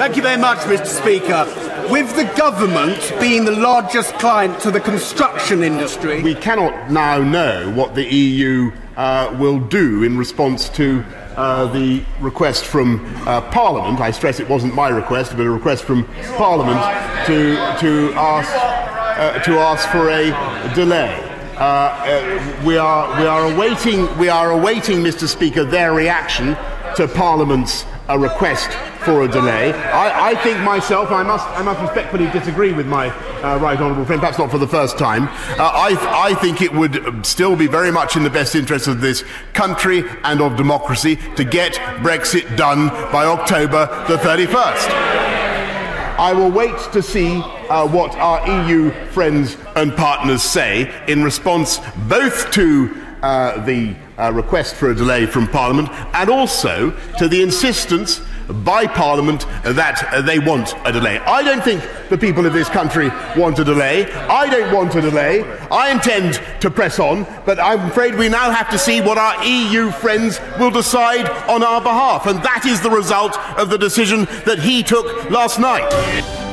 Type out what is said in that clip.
Thank you very much, Mr. Speaker. With the government being the largest client to the construction industry, we cannot now know what the EU will do in response to the request from Parliament. I stress it wasn't my request, but a request from Parliament to ask for a delay. We are awaiting, Mr. Speaker, their reaction to Parliament's request for a delay. I think myself, I must respectfully disagree with my right honourable friend, perhaps not for the first time. I think it would still be very much in the best interest of this country and of democracy to get Brexit done by October the 31st. I will wait to see what our EU friends and partners say in response both to the request for a delay from Parliament and also to the insistence by Parliament that they want a delay. I don't think the people of this country want a delay. I don't want a delay. I intend to press on, but I'm afraid we now have to see what our EU friends will decide on our behalf, and that is the result of the decision that he took last night.